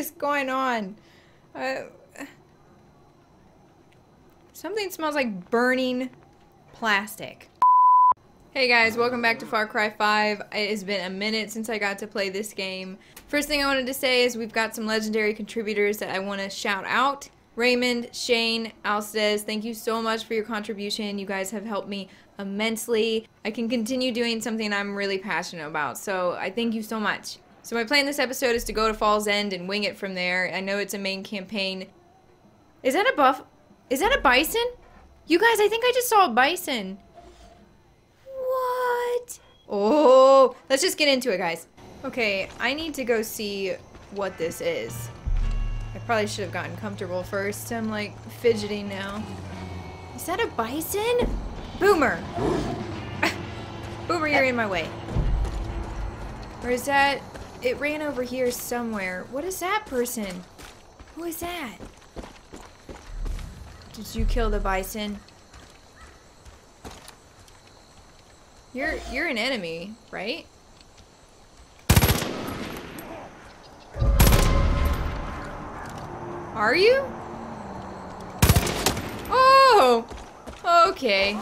is going on? Something smells like burning plastic. Hey guys, welcome back to Far Cry 5. It has been a minute since I got to play this game. First thing I wanted to say is we've got some legendary contributors that I want to shout out. Raymond, Shane, Alcedez, thank you so much for your contribution. You guys have helped me immensely. I can continue doing something I'm really passionate about, so I thank you so much. So my plan this episode is to go to Fall's End and wing it from there. I know it's a main campaign. Is that a buff? Is that a bison? You guys, I think I just saw a bison. What? Oh, let's just get into it, guys. Okay, I need to go see what this is. I probably should have gotten comfortable first. I'm like fidgeting now. Is that a bison? Boomer! Boomer, you're in my way. Or is that... It ran over here somewhere. What is that person? Who is that? Did you kill the bison? You're an enemy, right? Are you? Oh! Okay.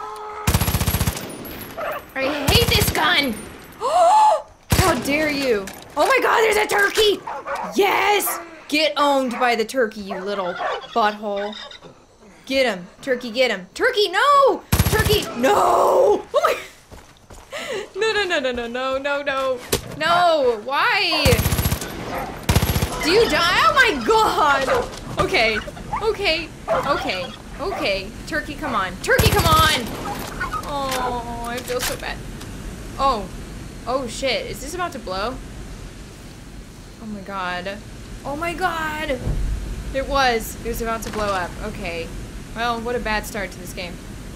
I hate this gun! How dare you! Oh my god, there's a turkey! Yes! Get owned by the turkey, you little butthole. Get him. Turkey, get him. Turkey, no! Turkey, no! Oh my... No, no, no, no, no, no, no, no. No, why? Do you die? Oh my god! Okay, okay, okay, okay. Turkey, come on. Turkey, come on! Oh, I feel so bad. Oh. Oh shit, is this about to blow? Oh my god. Oh my god! It was about to blow up. Okay. Well, what a bad start to this game.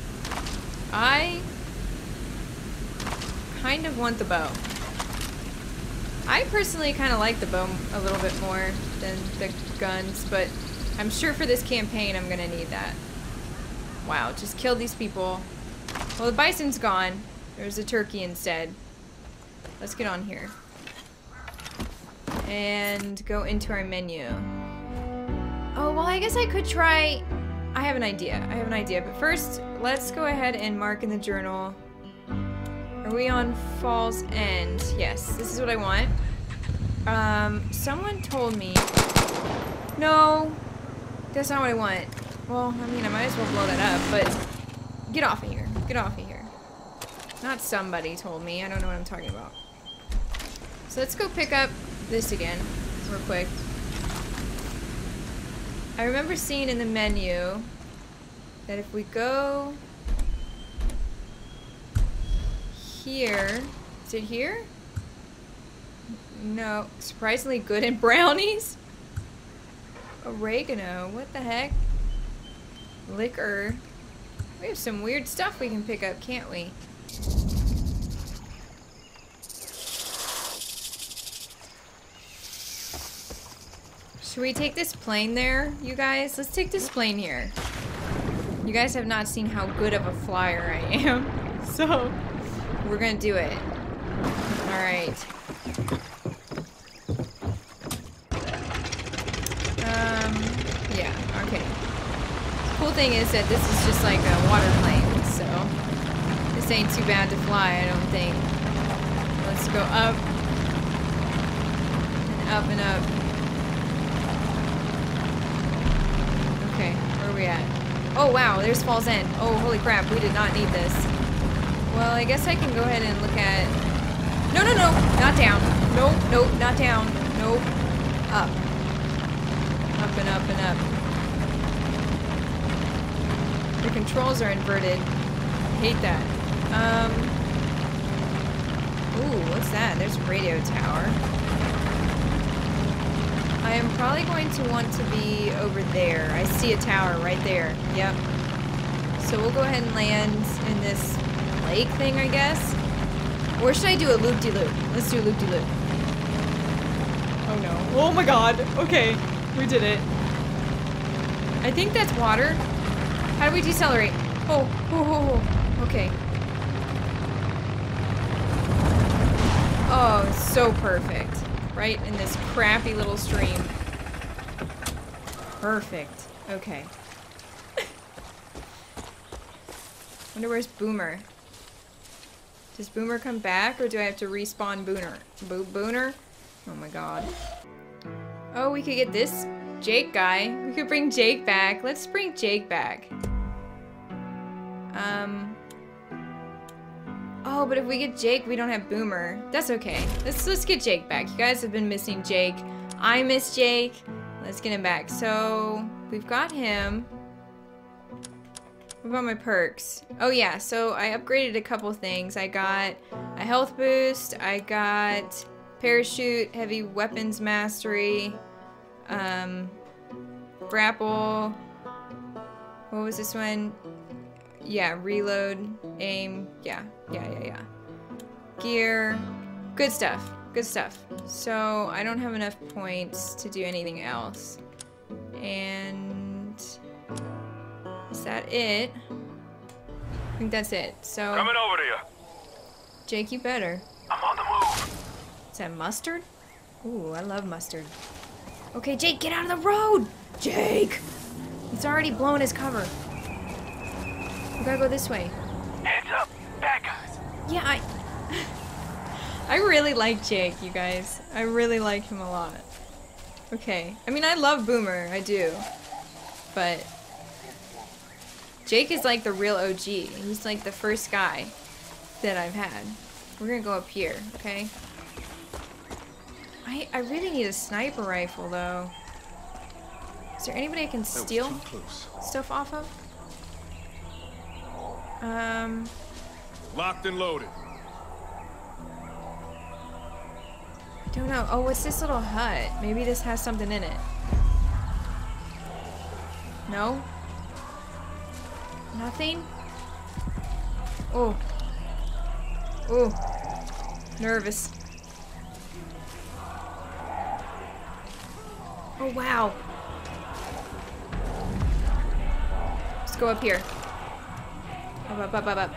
I kind of want the bow. I personally kind of like the bow a little bit more than the guns, but I'm sure for this campaign I'm gonna need that. Wow, just kill these people. Well, the bison's gone. There's a turkey instead. Let's get on here. And go into our menu. Oh, well, I guess I could try... I have an idea. But first, let's go ahead and mark in the journal. Are we on Fall's End? Yes, this is what I want. Someone told me... No, that's not what I want. Well, I mean, I might as well blow that up, but... Get off of here. Get off of here. Not somebody told me. I don't know what I'm talking about. So let's go pick up this again, real quick. I remember seeing in the menu that if we go here, is it here? No, surprisingly good in brownies. Oregano, what the heck? Liquor. We have some weird stuff we can pick up, can't we? Should we take this plane there, you guys? Let's take this plane here. You guys have not seen how good of a flyer I am. So, we're gonna do it. Alright. Yeah, okay. The cool thing is that this is just like a water plane, so this ain't too bad to fly, I don't think. Let's go up. And up and up. Okay, where are we at? Oh wow, there's Fall's End. Oh, holy crap, we did not need this. Well, I guess I can go ahead and look at... No, no, no, not down. Nope, nope, not down. Nope. Up. Up and up and up. The controls are inverted. I hate that. Ooh, what's that? There's a radio tower. I am probably going to want to be over there. I see a tower right there. Yep. So we'll go ahead and land in this lake thing, I guess. Or should I do a loop-de-loop? Let's do a loop-de-loop. Oh no. Oh my god. Okay. We did it. I think that's water. How do we decelerate? Oh, oh, oh, oh. Okay. Oh, so perfect. Right in this crappy little stream. Perfect. Okay. Wonder where's Boomer? Does Boomer come back, or do I have to respawn Booner? Booner? Oh my god. Oh, we could get this Jake guy. We could bring Jake back. Let's bring Jake back. Oh, but if we get Jake, we don't have Boomer. That's okay. Let's get Jake back. You guys have been missing Jake. I miss Jake. Let's get him back. So, we've got him. What about my perks? Oh yeah, so I upgraded a couple things. I got a health boost. I got parachute, heavy weapons mastery, grapple. What was this one? Yeah, reload, aim. Yeah. Gear. Good stuff. Good stuff. So I don't have enough points to do anything else. And is that it? I think that's it. So coming over to you. Jake, you better. I'm on the move. Is that mustard? Ooh, I love mustard. Okay, Jake, get out of the road! Jake! He's already blown his cover. We gotta go this way. Heads up, bad guys. Yeah, I really like Jake, you guys. I really like him a lot. Okay. I mean, I love Boomer. I do. But Jake is like the real OG. He's like the first guy that I've had. We're gonna go up here, okay? I really need a sniper rifle, though. Is there anybody I can steal stuff off of? Locked and loaded. I don't know. Oh, what's this little hut? Maybe this has something in it. No? Nothing? Oh. Oh. Nervous. Oh, wow. Let's go up here. Up.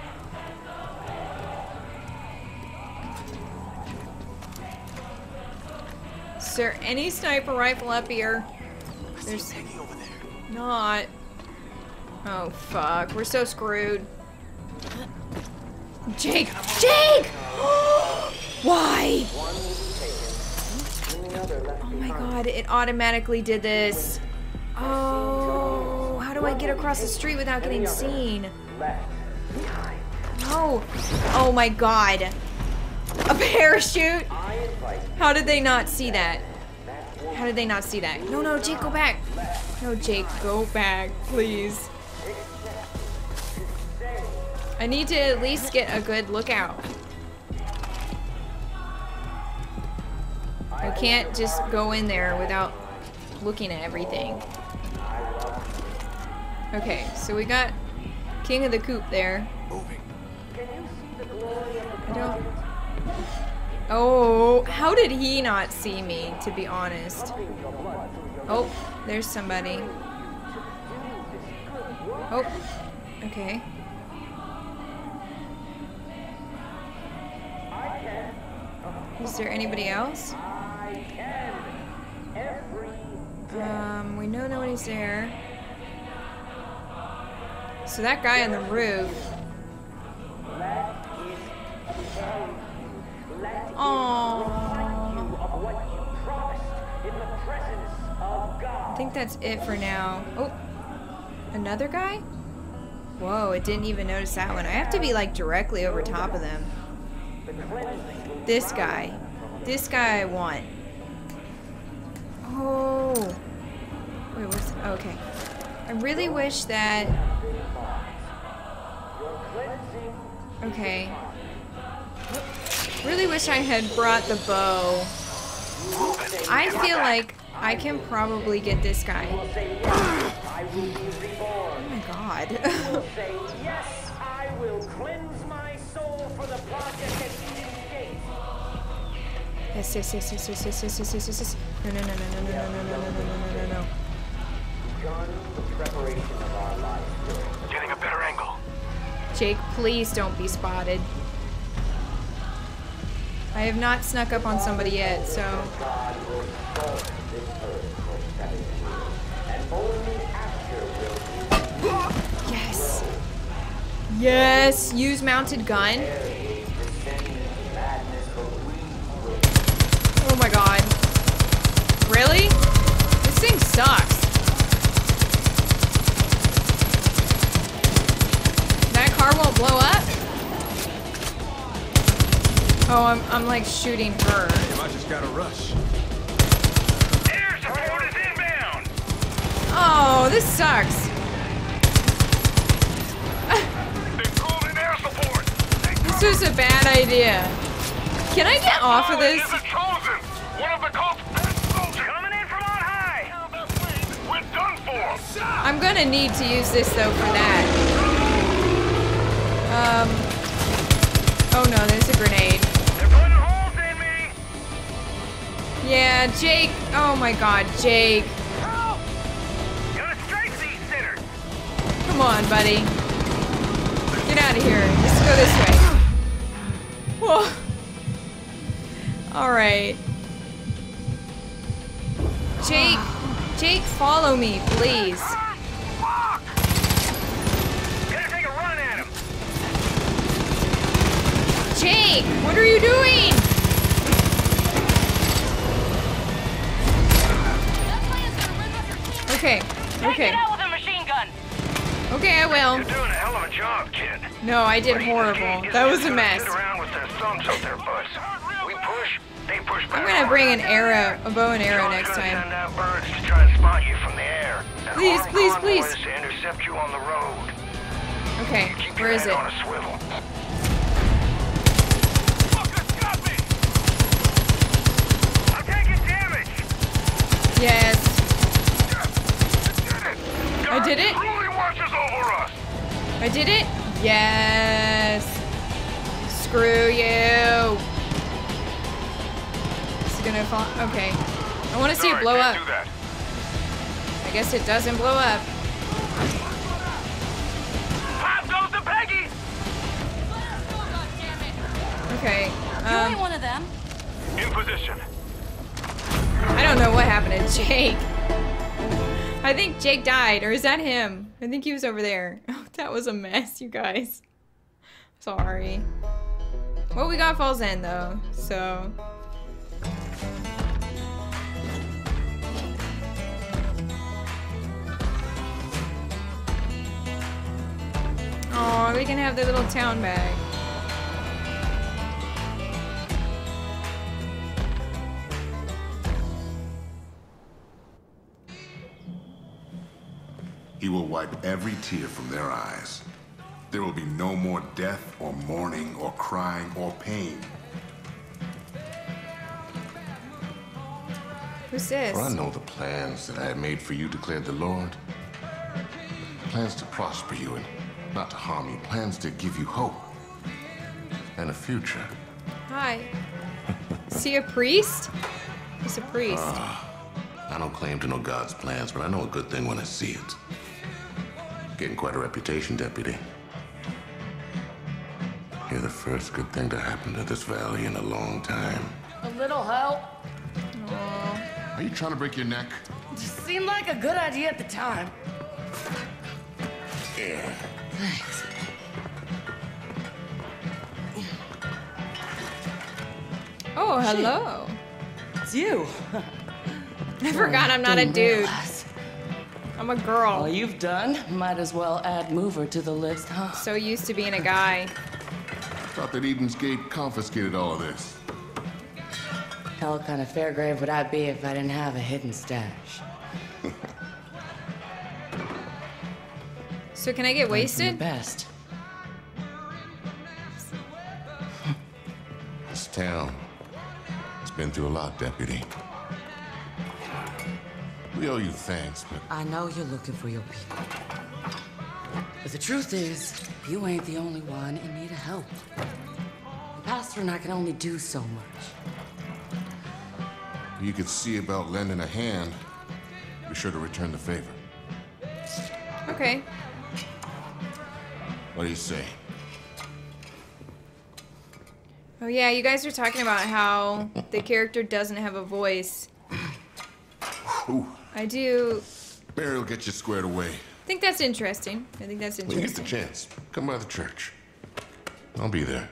Is there any sniper rifle up here? There's not. Oh, fuck. We're so screwed. Jake! Jake! Why? Oh my god, it automatically did this. Oh, how do I get across the street without getting seen? No. Oh my god. A parachute? How did they not see that? How did they not see that? No, Jake, go back. No, Jake, go back, please. I need to at least get a good lookout. I can't just go in there without looking at everything. Okay, so we got King of the Coop there. I don't... Oh, how did he not see me, to be honest? Oh, there's somebody. Oh, okay. Is there anybody else? We know nobody's there. So that guy on the roof. Oh. I think that's it for now. Oh, another guy? Whoa, it didn't even notice that one. I have to be like directly over top of them. This guy. This guy I want. Oh. Wait, what's... Okay. I really wish that... Okay. Really wish I had brought the bow. I feel like I can probably get this guy. Oh my god. Yes, I will cleanse my soul for the project at Eden's Gate. Yes. No. Getting a better angle. Jake, please don't be spotted. I have not snuck up on somebody yet, so... only after will you Yes. Yes. Use mounted gun. Oh my god. Really? This thing sucks. That car won't blow up? Oh, I'm like shooting her. I just gotta rush. Air support is inbound. Oh, this sucks. They pulled in air support. This was a bad idea. Can I get off of this? Is a chosen. One of the cult's best soldiers coming in from on high. We're done for. I'm gonna need to use this though for that. Oh no, there's a grenade. They're putting holes in me. Yeah, Jake. Oh my god, Jake. Help! Gonna strike these sinners. Come on, buddy. Get out of here. Let's go this way. Whoa. Alright. Jake, follow me, please. Fuck! Gonna take a run at him. Jake, what are you doing? Okay, okay. Get out with a machine gun. Okay, I will. You're doing a hell of a job, kid. No, I did horrible. That was a mess. Sit around with their thumbs up their butts. We push, they push back. I'm gonna bring an arrow, a bow and arrow next time. Send out birds to try and spot you from the air. And Please, armed please, convoys please. to intercept you on the road. Okay, Keep where your is head it? on a swivel. I'm taking damage. Yes. I God did it? truly watches over us. I did it? Yes. Screw you. Is it gonna fall? Okay. I want to see it Sorry, blow can't up. do that. I guess it doesn't blow up. Pop goes to Peggy. Okay. You ain't one of them. In position. I don't know what happened to Jake. I think Jake died, or is that him? I think he was over there. Oh, that was a mess, you guys. Sorry. Well, we got Falls End though, so. Oh, we can have the little town bag. He will wipe every tear from their eyes. There will be no more death or mourning or crying or pain. Who's this? For I know the plans that I have made for you, declared the Lord. Plans to prosper you and not to harm you. Plans to give you hope and a future. Hi. Is he a priest? He's a priest. I don't claim to know God's plans, but I know a good thing when I see it. Getting quite a reputation, Deputy. You're the first good thing to happen to this valley in a long time. A little help. Aw. Are you trying to break your neck? Just seemed like a good idea at the time. Yeah. Thanks. Oh, hello. It's you. I forgot I'm not a Didn't dude. realize. I'm a girl. All you've done, might as well add Mover to the list, huh? So used to being a guy. Thought that Eden's Gate confiscated all of this. Hell kind of fair grave would I be if I didn't have a hidden stash? So can I get The wasted? best. This town, it's been through a lot, Deputy. We owe you thanks, but I know you're looking for your people. But the truth is, you ain't the only one in need of help. The pastor and I can only do so much. you could see about lending a hand. Be sure to return the favor. Okay. What do you say? Oh yeah, you guys are talking about how the character doesn't have a voice. Ooh. I do Barry will get you squared away. I think that's interesting. I think that's When you get the interesting. chance, come by the church. I'll be there.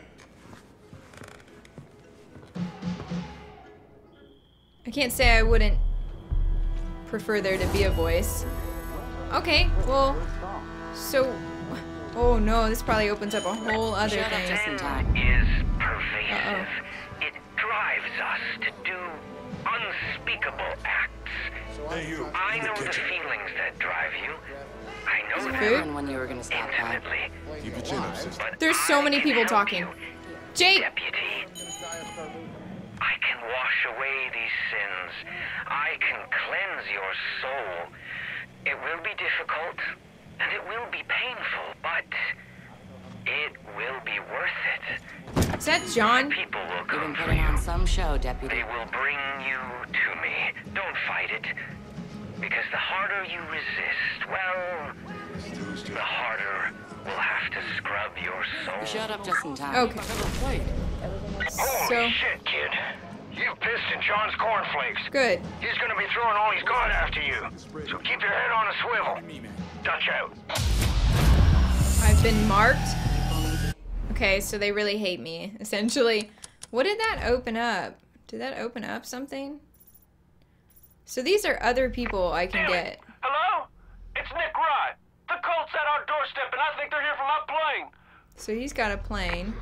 I can't say I wouldn't prefer there to be a voice. Okay, well, so... Oh no, this probably opens up a whole other Shut up thing. just in time. Is pervasive. Uh-oh. It drives us to do unspeakable acts. Hey, you. I know the feelings that drive you. I know it them food? And when you were gonna stop by. intimately. Keep your chin up, sister. But There's so I many can people help talking. you, Jake! Deputy. I can wash away these sins. I can cleanse your soul. It will be difficult, and it will be painful, but it will be worth it. Is that John? People will You've come been for putting you. on some show, Deputy. They will bring you to me. Don't fight it. Because the harder you resist, well, the harder we'll have to scrub your soul. Shut up just in time. Okay. Holy So, shit, kid. You pissed in John's cornflakes. good. He's gonna be throwing all he's got after you. So keep your head on a swivel. Dutch out. I've been marked. Okay, so they really hate me, essentially. What did that open up? Did that open up something? So these are other people I can Damn it. get. Hello? It's Nick Rod. The cult's at our doorstep, and I think they're here for my plane. So he's got a plane.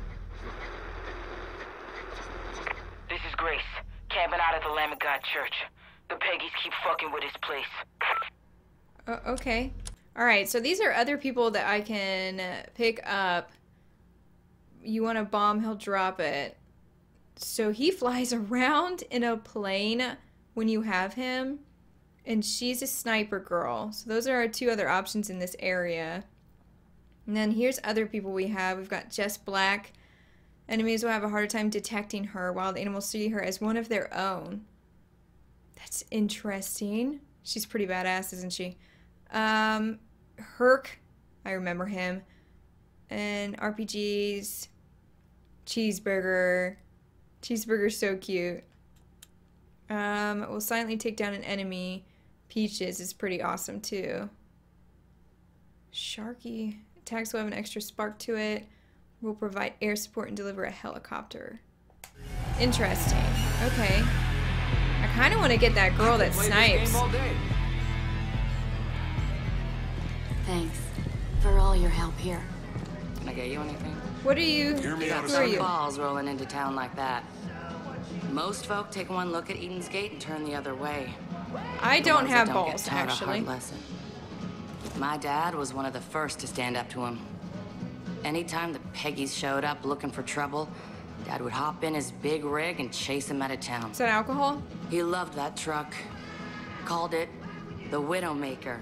This is Grace, camping out at the Lamb of God Church. The Peggies keep fucking with this place. Okay. Alright, so these are other people that I can pick up. You want a bomb, he'll drop it. So he flies around in a plane when you have him. And she's a sniper girl. So those are our two other options in this area. And then here's other people we have. We've got Jess Black. Enemies will have a harder time detecting her, while the animals see her as one of their own. That's interesting. She's pretty badass, isn't she? Herc. I remember him. And RPGs. Cheeseburger. Cheeseburger's so cute. Will silently take down an enemy. Peaches is pretty awesome too. Sharky. Attacks will have an extra spark to it. Will provide air support and deliver a helicopter. Interesting. Okay. I kind of want to get that girl that snipes. Thanks for all your help here. Can I get you anything? What are you? You got Who are some you? balls rolling into town like that. Most folk take one look at Eden's Gate and turn the other way. I The don't ones that have get balls, taught a hard actually. lesson. My dad was one of the first to stand up to him. Anytime the Peggies showed up looking for trouble, Dad would hop in his big rig and chase him out of town. Is that alcohol? He loved that truck. Called it the Widowmaker.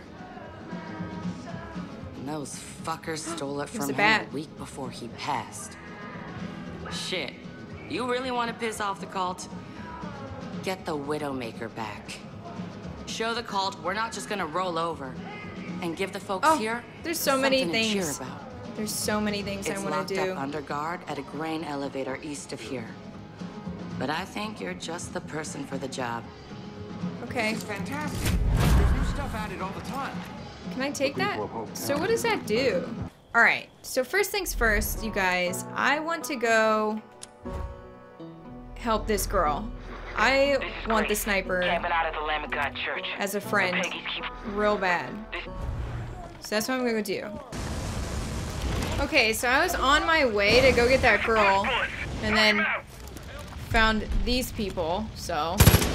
And those fuckers stole it was from a him bat. a week before he passed. Shit. You really want to piss off the cult? Get the Widowmaker back. Show the cult we're not just gonna roll over. And give the folks Oh, here there's so many something to cheer things. about. There's so many things It's I want locked to do. up under guard at a grain elevator east of here. But I think you're just the person for the job. Okay. Fantastic. There's new stuff added all the time. Can I take that? So what does that do? Alright, so first things first, you guys. I want to go help this girl. I This is want the Grace, sniper camping out at the Lamb of God Church. as a The friend Peggies keep... real bad. So that's what I'm gonna do. Okay, so I was on my way to go get that girl and then found these people, so.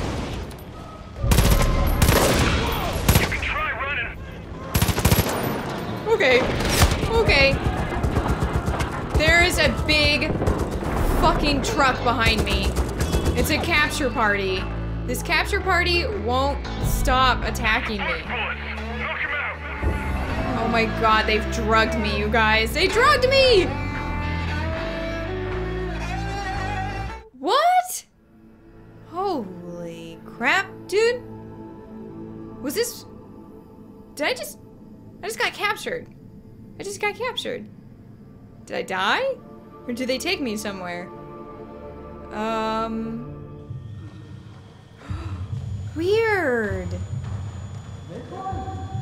You can try running. Okay. Okay. There is a big fucking truck behind me. It's a capture party. This capture party won't stop attacking me. Bullets. Knock him out. Oh my god, they've drugged me, you guys. They drugged me! What? Holy crap, dude. Was this... I just got captured. I just got captured. Did I die? Or did they take me somewhere? Weird.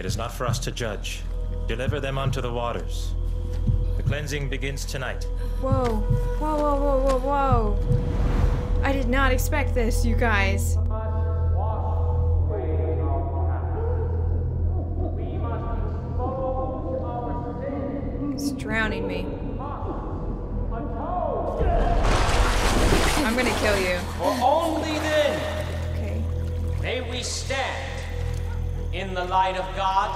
is not for us to judge. Deliver them unto the waters. The cleansing begins tonight. Whoa. Whoa, whoa, whoa, whoa, whoa. I did not expect this, you guys. It's drowning me. I'm gonna kill you. For only then Okay. may we stand in the light of God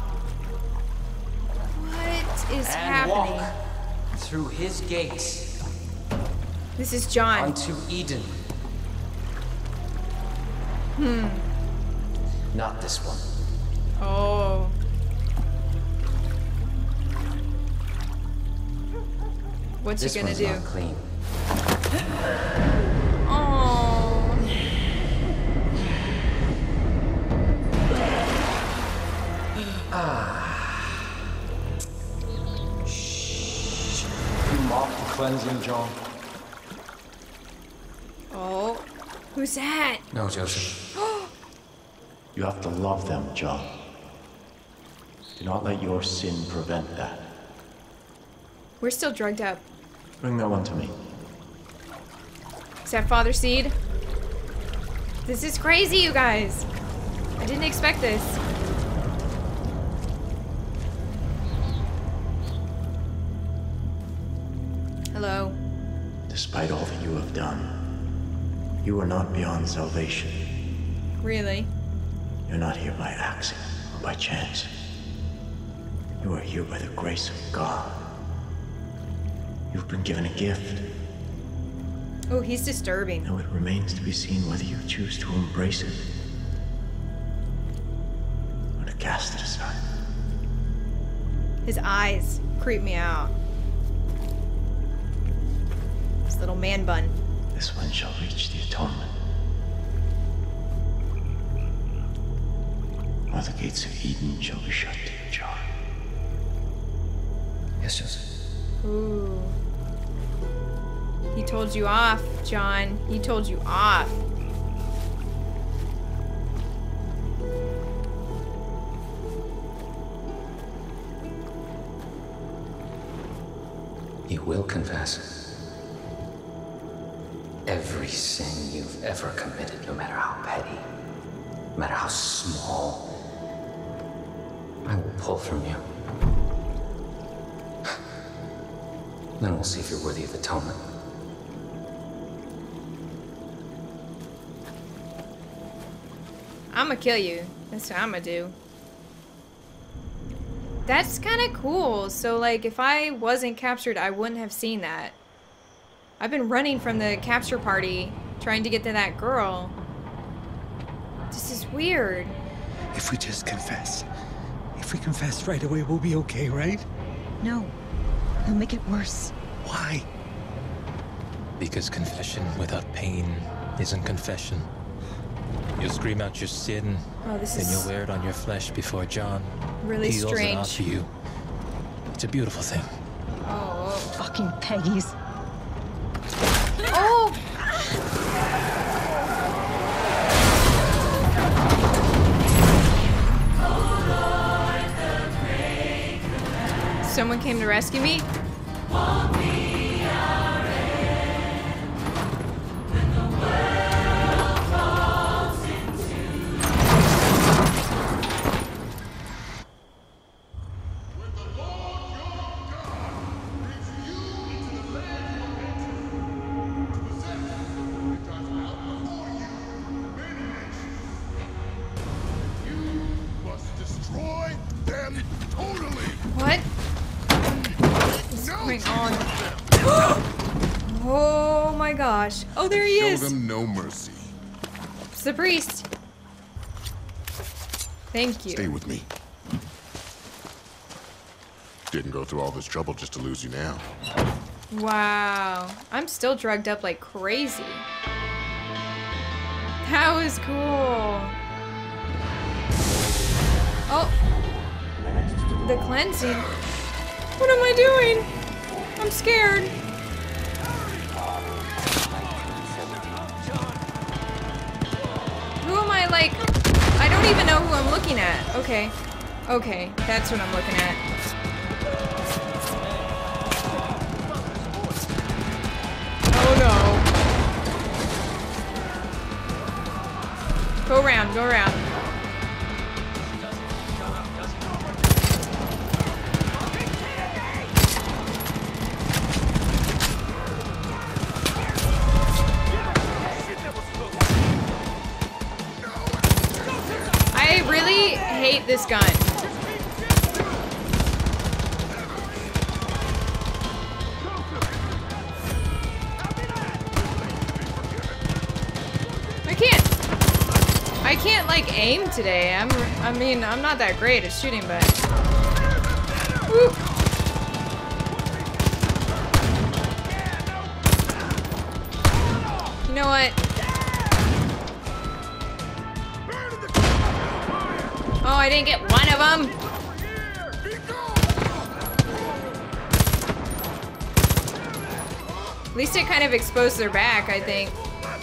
What is and happening? walk through his gates This is John. unto Eden. Not this one. Oh. What's This he gonna one's do? not clean. Oh. You mock the cleansing, John? Oh. Who's that? No, Joseph. You have to love them, John. Do not let your sin prevent that. We're still drugged up. Bring that one to me. Is that Father Seed? This is crazy, you guys. I didn't expect this. Hello. Despite all that you have done, you are not beyond salvation. Really? You're not here by accident or by chance. You are here by the grace of God. You've been given a gift. Oh, he's disturbing. Now it remains to be seen whether you choose to embrace it or to cast it aside. His eyes creep me out. His little man bun. This one shall reach the atonement. Or the gates of Eden shall be shut to you, John. Yes, Joseph. Ooh. He told you off, John. He told you off. You will confess every sin you've ever committed, no matter how petty, no matter how small. I will pull from you. Then we'll see if you're worthy of atonement. I'ma kill you. That's what I'ma do. That's kind of cool. So, like, if I wasn't captured, I wouldn't have seen that. I've been running from the capture party, trying to get to that girl. This is weird. If we just confess. If we confess right away, we'll be okay, right? No. It'll make it worse. Why? Because confession without pain isn't confession. You'll scream out your sin, Oh, this then is you'll wear it on your flesh before John really peels it off strange. for you. It's a beautiful thing. Oh. Fucking Peggies. Oh! Someone came to rescue me? What? What's going on? Oh my gosh. Oh, there he is. Show them no mercy. It's the priest. Thank you. Stay with me. Didn't go through all this trouble just to lose you now. Wow. I'm still drugged up like crazy. That was cool. Oh. The cleansing. What am I doing? I'm scared. Who am I like? I don't even know who I'm looking at. Okay. Okay, that's what I'm looking at. Oh no. Go around, go around. I really hate this gun. I can't like aim today. I mean, I'm not that great at shooting, but woo. You know what? Oh, I didn't get one of them. At least it kind of exposed their back, I think.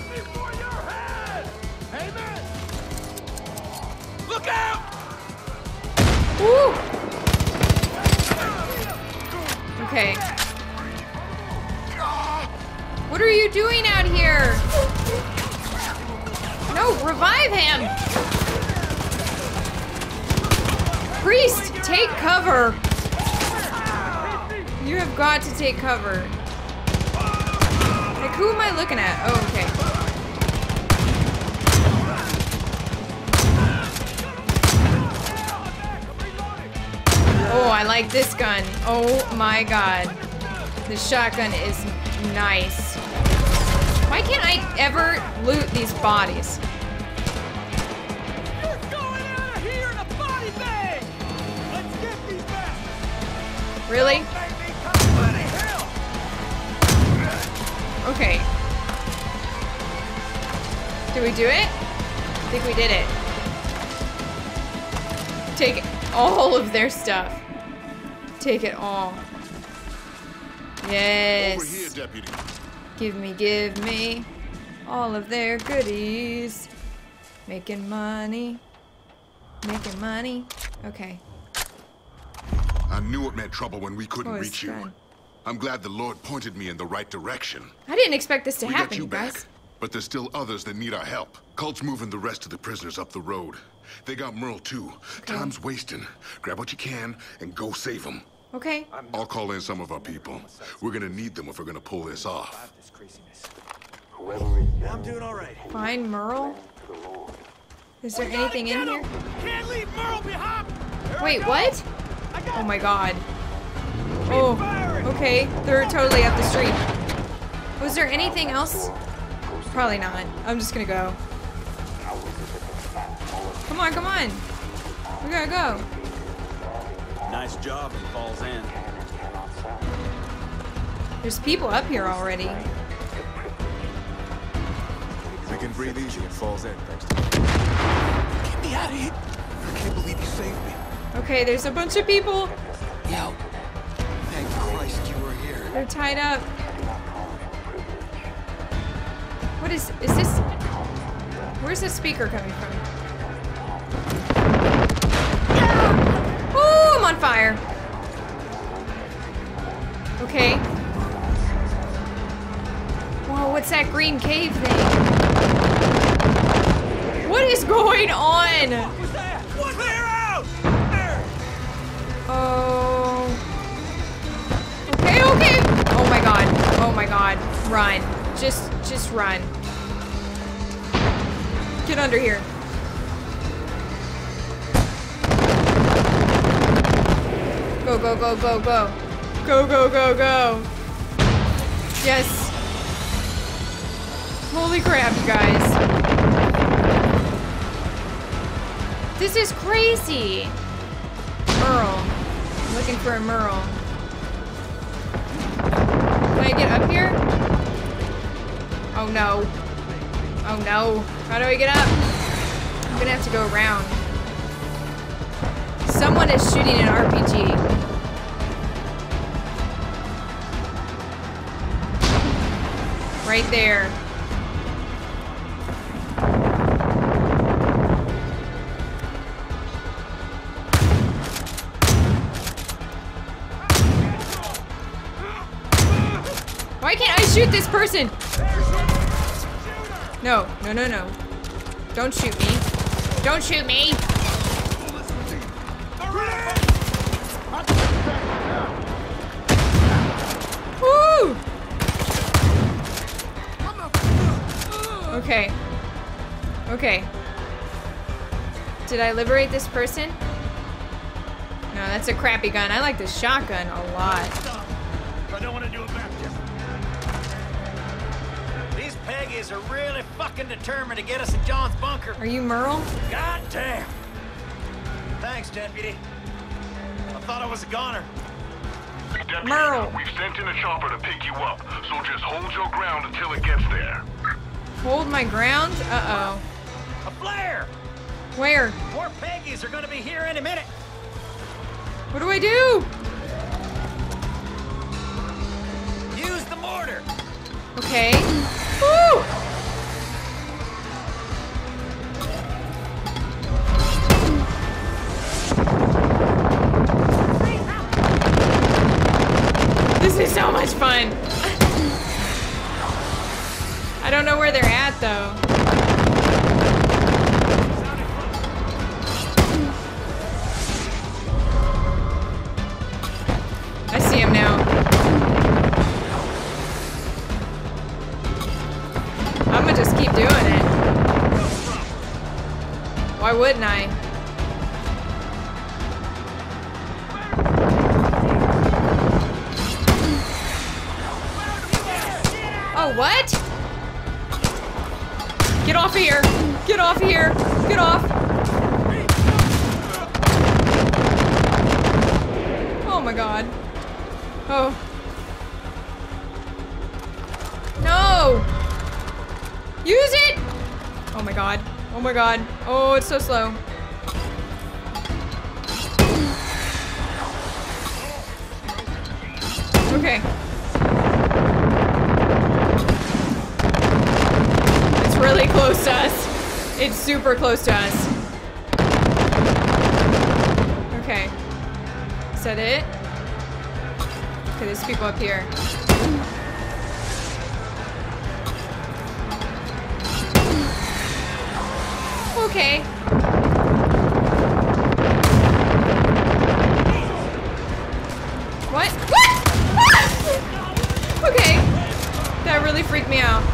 Look out! Woo! Okay. What are you doing out here? No, revive him! Priest, take cover! You have got to take cover. Like, who am I looking at? Oh, okay. Oh, I like this gun. Oh my god. The shotgun is nice. Why can't I ever loot these bodies? You're going out of here in a body bag! Let's get these bastards! Really? Okay. Did we do it? I think we did it. Take all of their stuff. Take it all. Yes. Over here, deputy. Give me all of their goodies. Making money. Making money. Okay. I knew it meant trouble when we couldn't Oh, it's reach you. done. I'm glad the Lord pointed me in the right direction. I didn't expect this to We happen, got you you back, guys. but there's still others that need our help. Cult's moving the rest of the prisoners up the road. They got Merle too. Okay. Time's wasting. Grab what you can and go save them. Okay. I'll call in some of our people. We're gonna need them if we're gonna pull this off. I'm doing all right. Find Merle? Is there anything in here? Can't leave Merle behind! Wait, what? Oh my god. Oh, okay. They're totally up the street. Was there anything else? Probably not. I'm just gonna go. Come on, come on. We gotta go. Nice job in Falls End. There's people up here already. We can breathe easy in Falls End, thanks to you. Get me out of here. I can't believe you saved me. Okay, there's a bunch of people. Yo. Thank Christ you were here. They're tied up. What is this? Where's the speaker coming from? Oh, I'm on fire. Okay. Whoa, what's that green cave thing? What is going on? Clear out! Oh. Okay, okay. Oh my god. Oh my god. Run. Just run. Get under here. Go, go, go, go, go. Go, go, go, go. Yes. Holy crap, you guys. This is crazy. Merle. I'm looking for a Merle. Can I get up here? Oh no. Oh no. How do I get up? I'm gonna have to go around. Someone is shooting an RPG. Right there. shoot this person! No, no, no, no. Don't shoot me. Don't shoot me! Woo! Okay. Okay. Did I liberate this person? No, that's a crappy gun. I like the shotgun a lot. I don't want to do it back, Jeff. These Peggies are really fucking determined to get us in John's bunker. Are you Merle? God damn. Thanks, Deputy. I thought I was a goner. Deputy, Merle. we've sent in a chopper to pick you up, so just hold your ground until it gets there. Hold my ground? Uh-oh. A flare! Where? More Peggies are gonna be here any minute. What do I do? Use the mortar. Okay. Woo! This is so much fun. I don't know where they're at though. I see him now. I'm gonna just keep doing it. Why wouldn't I? Oh, what? Get off of here! Get off of here! Get off! Oh my god. Oh. No! Use it! Oh my god. Oh my god. Oh, it's so slow. Okay. It's really close to us. It's super close to us. Okay. Is that it? Okay, there's people up here. Okay. What? What? Ah! Okay. That really freaked me out.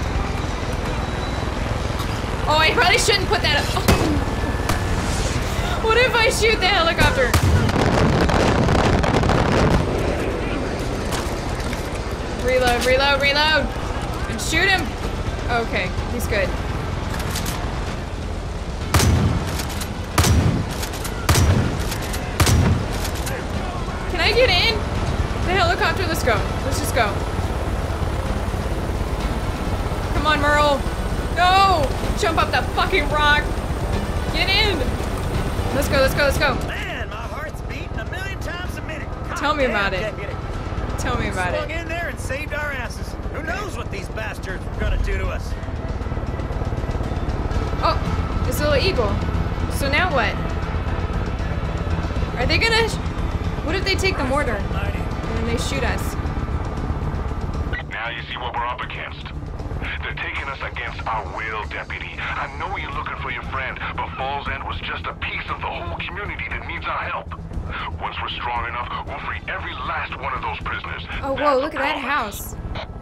Oh, I probably shouldn't put that up. Oh. What if I shoot the helicopter? Reload, reload, reload! And shoot him! Okay, he's good. Can I get in? The helicopter, let's go. Let's just go. Come on, Merle. No! Jump up that fucking rock! Get in! Let's go, let's go, let's go. Man, my heart's beating a million times a minute. Tell me about it. Tell me about Swung it. in there and saved our asses. Who knows what these bastards were gonna do to us? Oh, it's a little eagle. So now what? Are they gonna... What if they take the mortar? And then they shoot us? Now you see what we're up against. They're taking us against our will, Deputy. I know you're looking for your friend, but Falls End was just a piece of the whole community that needs our help. Once we're strong enough, we'll free every last one of those prisoners. Oh, whoa, look at that house.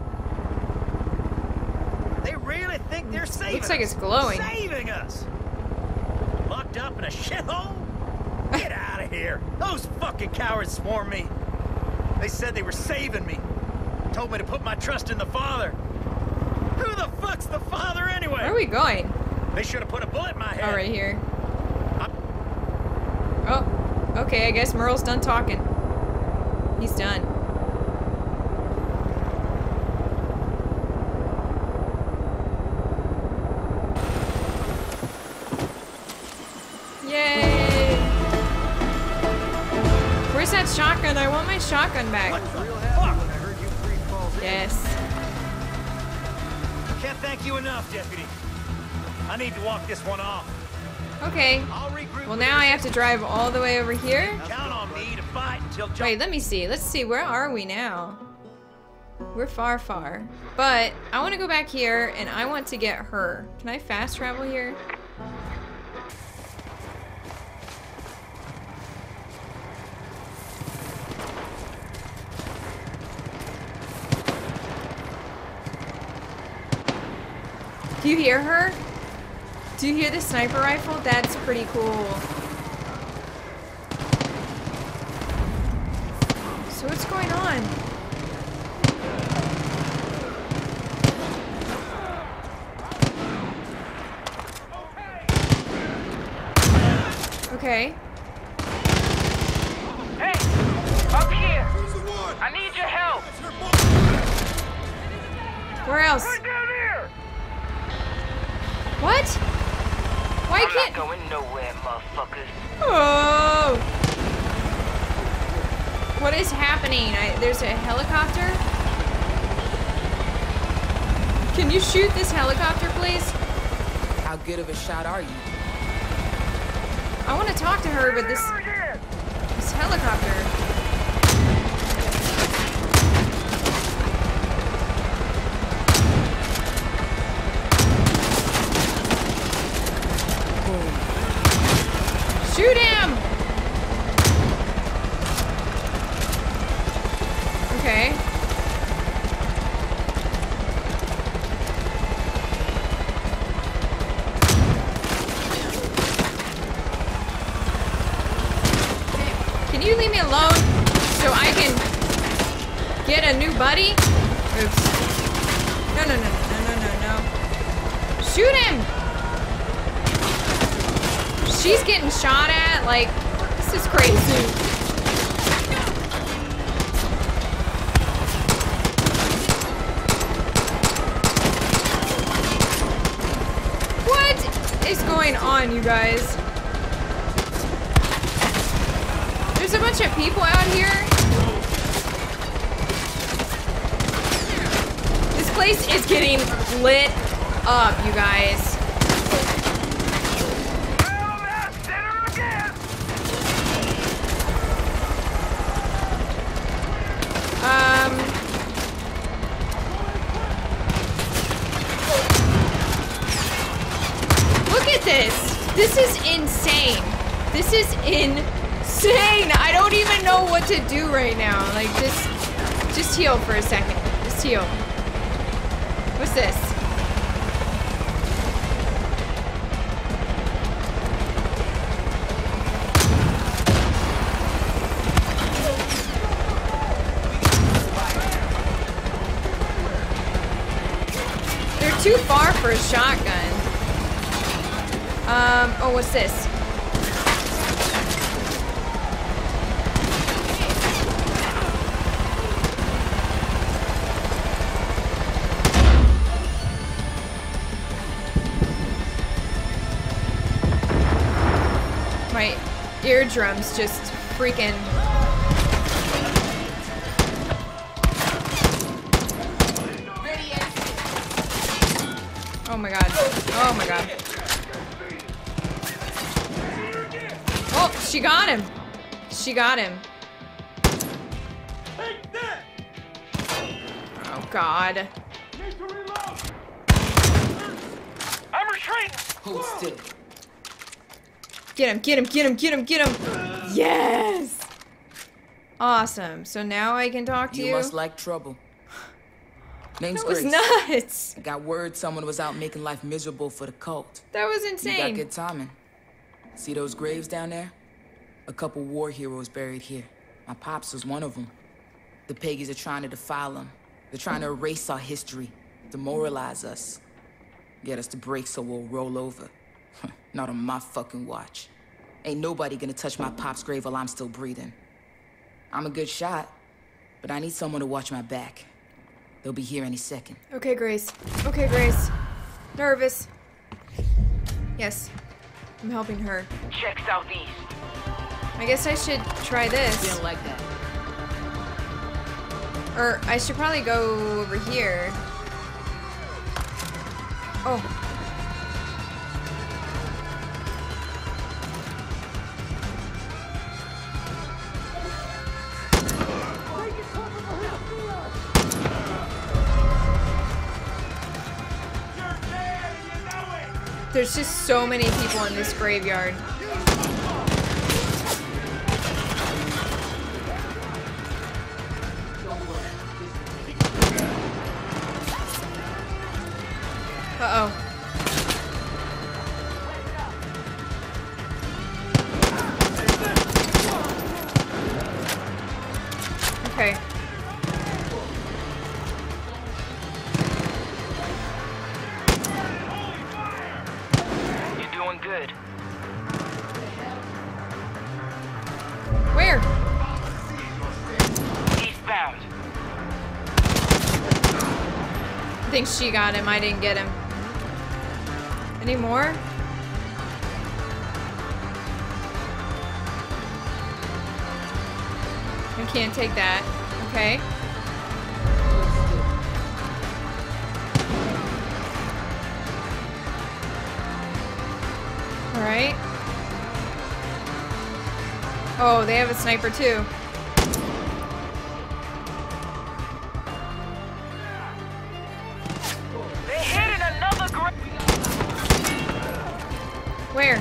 They really think they're saving Looks like us. it's glowing. Saving us. Locked up in a shithole? Get out of here. Those fucking cowards swarmed me. They said they were saving me. Told me to put my trust in the Father. Who the fuck's the Father anyway? Where are we going? They should have put a bullet in my head. Oh, right here. Oh, okay, I guess Merle's done talking. He's done. Yay! Where's that shotgun? I want my shotgun back. Yes. Can't thank you enough, Deputy. I need to walk this one off. Okay. Well, now I have to drive all the way over here. Count on me to fight until John... Wait, let me see. Let's see. Where are we now? We're far, far. But I want to go back here and I want to get her. Can I fast travel here? Do you hear her? Do you hear the sniper rifle? That's pretty cool. So what's going on? Okay. Hey! Up here! I need your help! Where else? Right down here! What? Why I'm can't... not going nowhere, motherfuckers. Oh! What is happening? There's a helicopter? Can you shoot this helicopter, please? How good of a shot are you? I want to talk to her with this helicopter. Shoot him! Okay. Can you leave me alone so I can get a new buddy? Oops. No, no, no, no, no, no, no. Shoot him! She's getting shot at, like, this is crazy. What is going on, you guys? There's a bunch of people out here. This place is getting lit up, you guys. Look at this. This is insane. This is insane. I don't even know what to do right now. Like, just heal for a second. Just heal. What's this? They're too far for a shotgun. Oh, what's this? My eardrums just freaking... Oh my god. Oh my god. Oh, she got him. She got him. Oh god. I'm retreating! Hold still. Get him, get him, get him, get him, get him. Yes! Awesome. So now I can talk to you. You must like trouble. Name's That was Grace. nuts. I got word someone was out making life miserable for the cult. That was You insane. got good timing. See those graves down there? A couple war heroes buried here. My pops was one of them. The Peggies are trying to defile them. They're trying to erase our history, demoralize us, get us to break so we'll roll over. Not on my fucking watch. Ain't nobody gonna touch my pop's grave while I'm still breathing. I'm a good shot, but I need someone to watch my back. They'll be here any second. Okay, Grace. Okay, Grace. Nervous. Yes. I'm helping her. Check southeast. I guess I should try this. Didn't like that. Or I should probably go over here. Oh. There's just so many people in this graveyard. Uh-oh. Okay. You're doing good. Where? Eastbound. I think she got him. I didn't get him. Any more? I can't take that. Okay. Alright. Oh, they have a sniper too. They're hitting another Where?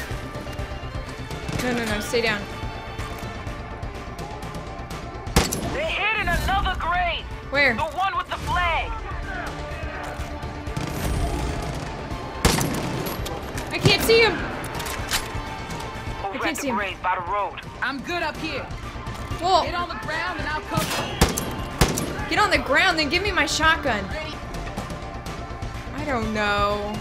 No, stay down. They're hitting another grave. Where? The one with the flag. I can't see him. Over I can't at the see him. grave by the road. I'm good up here. Well, Get on the ground and I'll cover. get on the ground, then give me my shotgun. I don't know.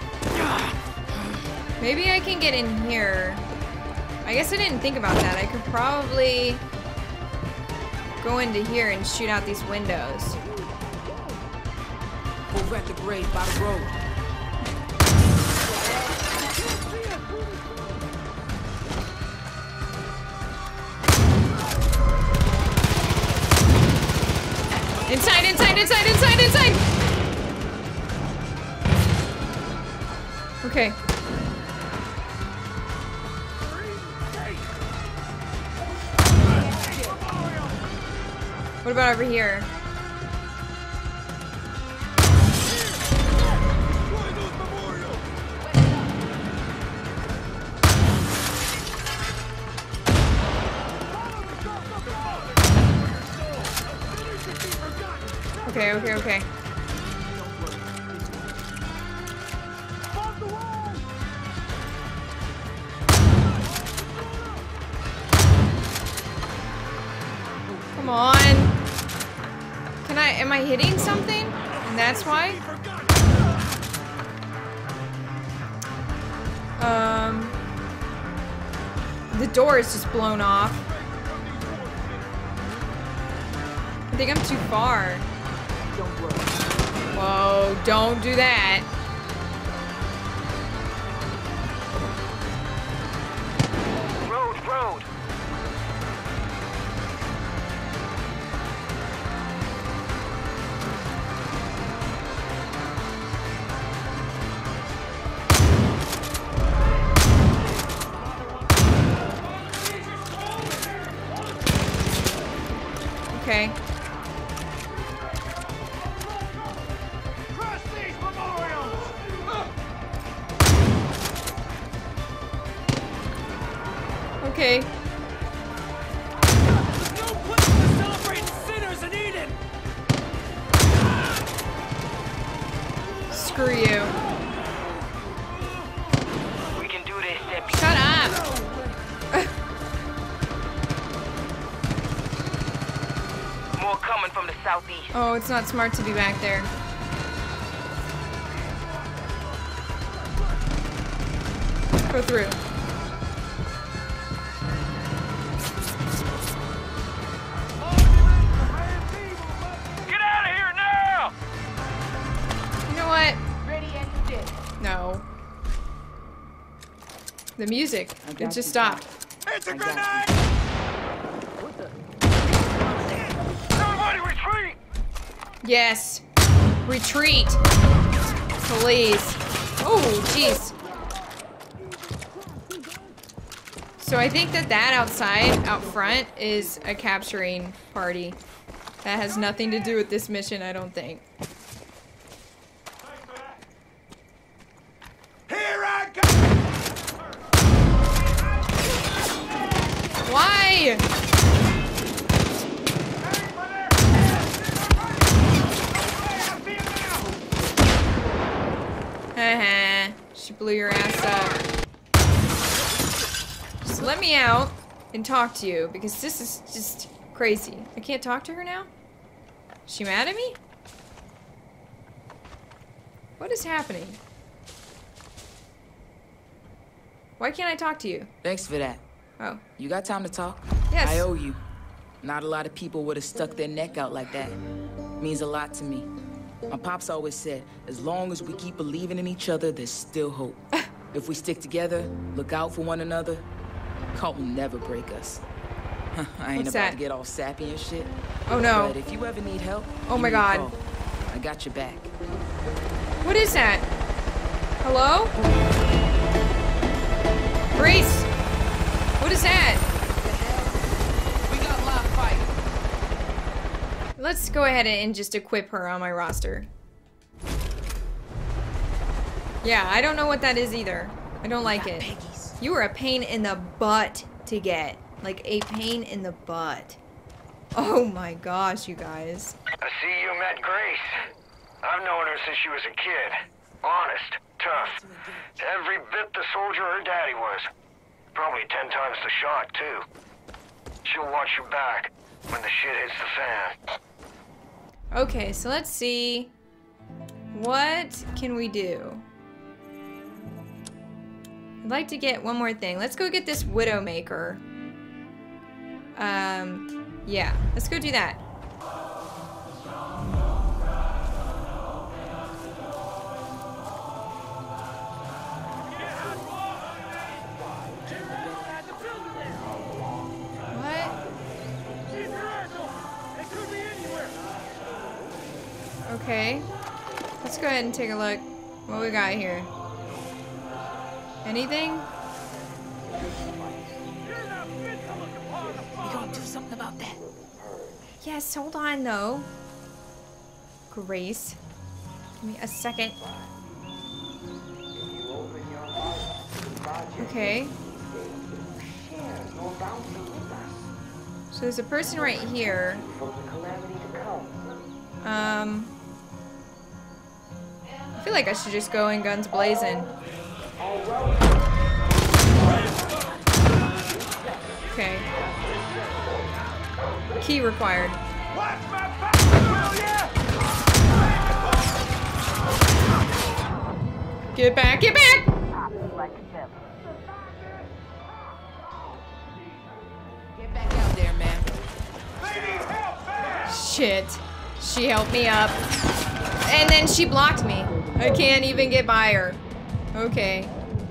Maybe I can get in here. I guess I didn't think about that. I could probably go into here and shoot out these windows. Over at the grave by the road. Inside, inside, inside, inside, inside! Okay. What about over here? Okay. Come on. Am I hitting something? And that's why? The door is just blown off. I think I'm too far. Whoa, don't do that. Road. Okay. Okay. No place to celebrate sinners in Eden. Screw you. We can do this, Deputy. Shut up. More coming from the southeast. Oh, it's not smart to be back there. Go through. Get out of here now! You know what? Ready and dead. No. The music. It just stopped. It's a grenade! Everybody retreat! Yes. Retreat. Please. Oh, jeez. So I think that outside, out front, is a capturing party. That has nothing to do with this mission, I don't think. Here! blew your ass up. Just let me out and talk to you, because this is just crazy. I can't talk to her now? Is she mad at me? What is happening? Why can't I talk to you? Thanks for that. Oh. You got time to talk? Yes. I owe you. Not a lot of people would have stuck their neck out like that. Means a lot to me. My pops always said, as long as we keep believing in each other, there's still hope. If we stick together, look out for one another, cult will never break us. I ain't What's about that? to get all sappy and shit. Oh no. But if you ever need help, Oh give my me a God. call. I got your back. What is that? Hello? Grace! What is that? We got live fight. Let's go ahead and just equip her on my roster. Yeah, I don't know what that is either. I don't like it. You are a pain in the butt to get. Like a pain in the butt. Oh my gosh, you guys. I see you met Grace. I've known her since she was a kid. Honest, tough. Every bit the soldier her daddy was. Probably 10 times the shot, too. She'll watch your back when the shit hits the fan. Okay, so let's see. What can we do? I'd like to get one more thing. Let's go get this Widowmaker. Yeah, let's go do that. Okay, let's go ahead and take a look. What we got here? Anything? We gonna do something about that. Yes, hold on though. Grace. Give me a second. Okay. So there's a person right here. I feel like I should just go in guns blazing. Okay. Key required. Get back, get back! Get back out there, man. Shit. She helped me up. And then she blocked me. I can't even get by her. Okay.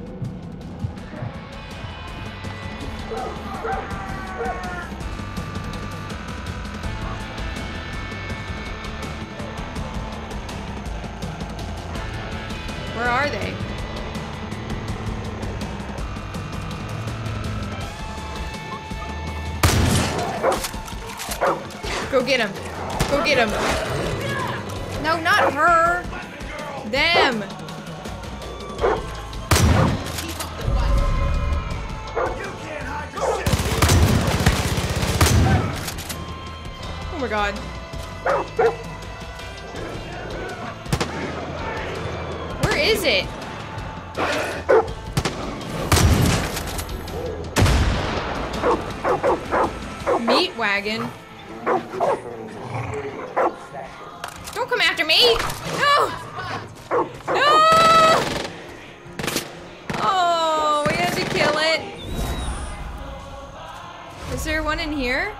Where are they? Go get him. Go get him. No, not her. Them. Oh my God. Where is it? Meat wagon. Don't come after me! No! No! Oh, we had to kill it. Is there one in here?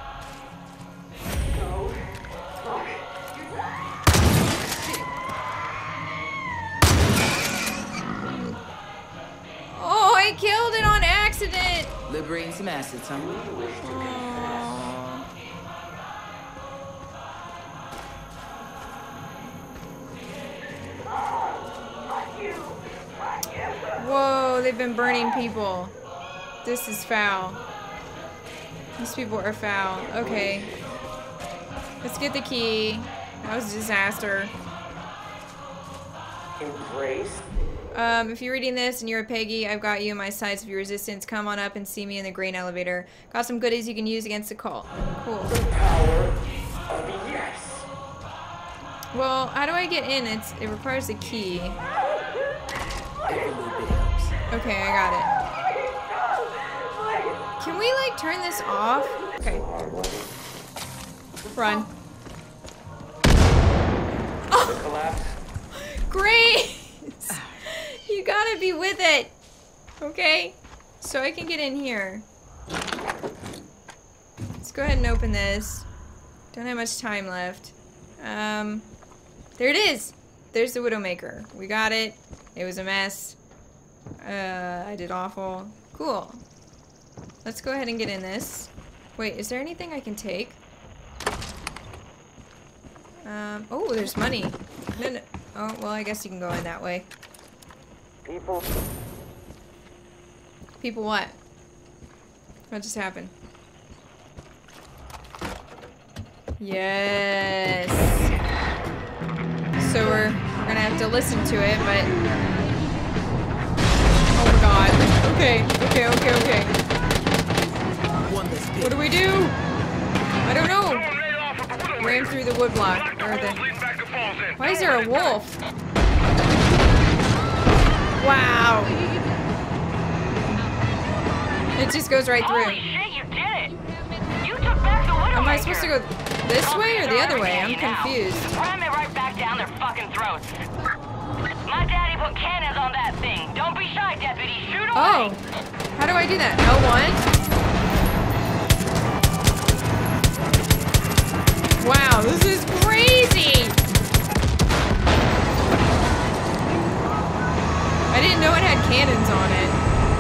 Oh, I killed it on accident! Liberating some assets, huh? Whoa, they've been burning people. This is foul. These people are foul. Okay. Let's get the key. That was a disaster. Embrace. If you're reading this and you're a Peggy, I've got you in my sights. If you're resistance, come on up and see me in the grain elevator. Got some goodies you can use against the cult. Cool. The power of yes. Well, how do I get in? It requires a key. Every little bit. Okay, I got it. Can we, like, turn this off? Okay. Run. Oh! Grace! You gotta be with it! Okay? So I can get in here. Let's go ahead and open this. Don't have much time left. There it is! There's the Widowmaker. We got it. It was a mess. I did awful. Cool. Let's go ahead and get in this. Wait, is there anything I can take? Oh, there's money. No, no. Oh, well, I guess you can go in that way. People. People what? What just happened? Yes. So we're gonna have to listen to it, but... Oh my god. Okay, okay, okay, okay. What do we do? I don't know. Ran through the woodblock. Or the... Why is there a wolf? Wow. It just goes right through. Holy shit, you did it! You took back the Widowmaker! Am I supposed to go this way or the other way? I'm confused. Ram it right back down their fucking throats. My daddy put cannons on that thing. Don't be shy, deputy. Shoot away! Oh. How do I do that? L1? Wow, this is crazy! I didn't know it had cannons on it.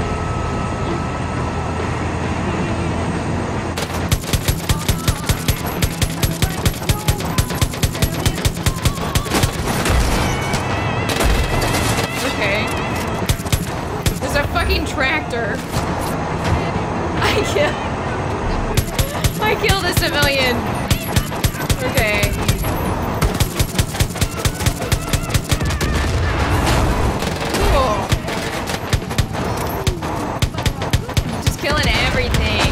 Okay. There's a fucking tractor. I killed a civilian. Okay. Cool. Just killing everything.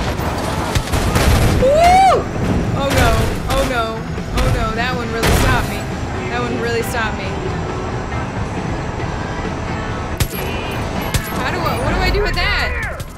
Woo! Oh no. Oh no. Oh no. That one really stopped me. That one really stopped me. What do I do with that?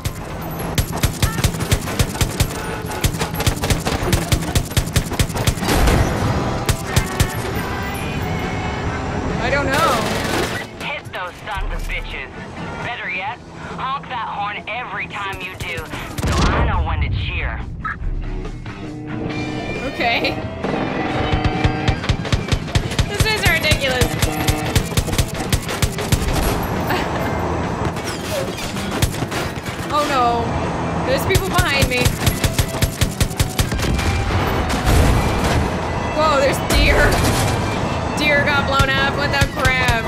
I don't know. Hit those sons of bitches. Better yet, honk that horn every time you do, so I know when to cheer. Okay. This is ridiculous. Oh no. There's people behind me. Whoa, there's deer. Deer got blown up. What the crap?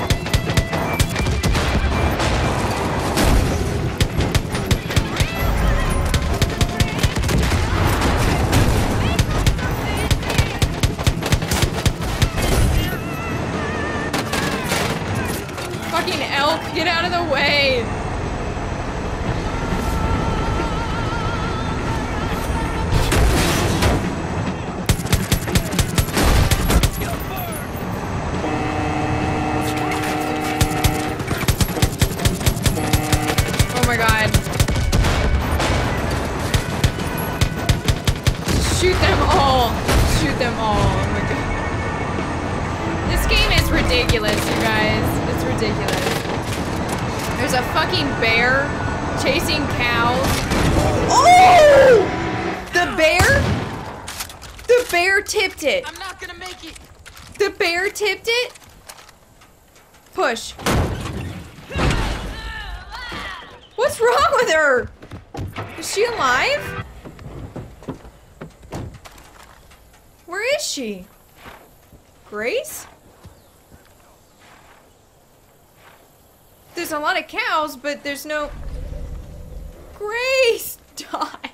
Fucking elk, get out of the way. Oh my god. Shoot them all. Shoot them all. Oh my god. This game is ridiculous, you guys. It's ridiculous. There's a fucking bear chasing cows. Oh! The bear? The bear tipped it. I'm not gonna make it. The bear tipped it? Push. What's wrong with her? Is she alive? Where is she? Grace? There's a lot of cows, but there's no... Grace died.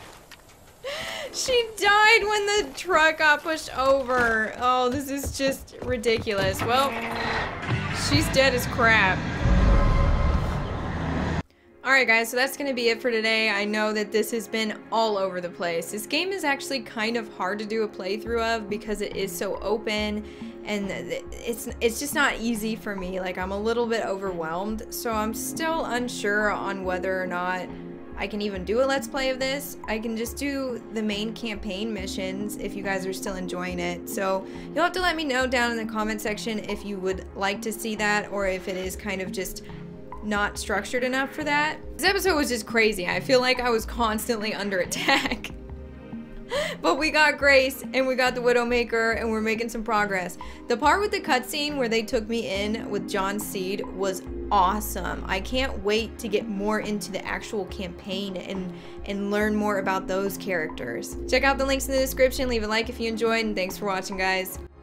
She died when the truck got pushed over. Oh, this is just ridiculous. Well, she's dead as crap. Alright guys, so that's going to be it for today. I know that this has been all over the place. This game is actually kind of hard to do a playthrough of because it is so open and it's just not easy for me. Like, I'm a little bit overwhelmed, so I'm still unsure on whether or not I can even do a let's play of this. I can just do the main campaign missions if you guys are still enjoying it. So you'll have to let me know down in the comment section if you would like to see that or if it is kind of just not structured enough for that. This episode was just crazy. I feel like I was constantly under attack. But we got Grace and we got the Widowmaker and we're making some progress. The part with the cutscene where they took me in with John Seed was awesome. I can't wait to get more into the actual campaign and learn more about those characters. Check out the links in the description. Leave a like if you enjoyed, and thanks for watching, guys.